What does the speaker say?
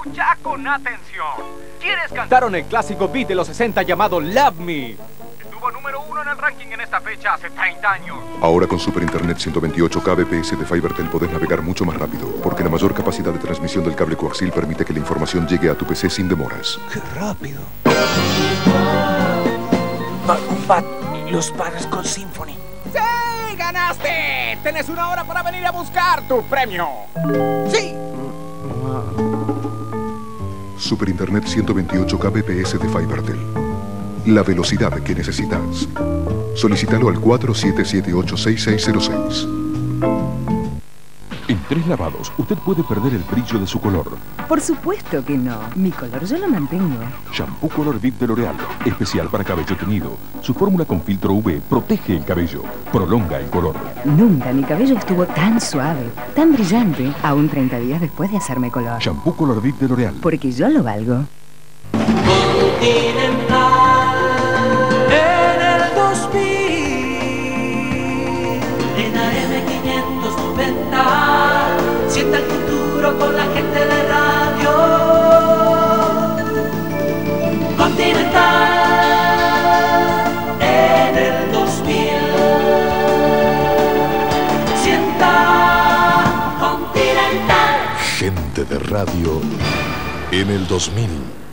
escucha con atención. ¿Quieres cantar? Cantaron el clásico beat de los 60 llamado Love Me. Estuvo número 1 en el ranking en esta fecha hace 30 años. Ahora con Super Internet 128 kbps de FiberTel podés navegar mucho más rápido, porque la mayor capacidad de transmisión del cable coaxial permite que la información llegue a tu PC sin demoras. ¡Qué rápido! Bat, los padres con Symphony. ¡Sí! ¡Ganaste! Tienes 1 hora para venir a buscar tu premio. ¡Sí! Super Internet 128 kbps de FiberTel. La velocidad que necesitas. Solicítalo al 47786606. En 3 lavados, usted puede perder el brillo de su color. Por supuesto que no. Mi color yo lo mantengo. Shampoo Color Viv de L'Oreal, especial para cabello teñido. Su fórmula con filtro UV protege el cabello, prolonga el color. Nunca mi cabello estuvo tan suave, tan brillante, aún 30 días después de hacerme color. Shampoo Color Viv de L'Oreal. Porque yo lo valgo. En el 2000, en AM590, sienta el futuro con la gente de radio. Continental, en el 2000, sienta Continental. Gente de radio en el 2000.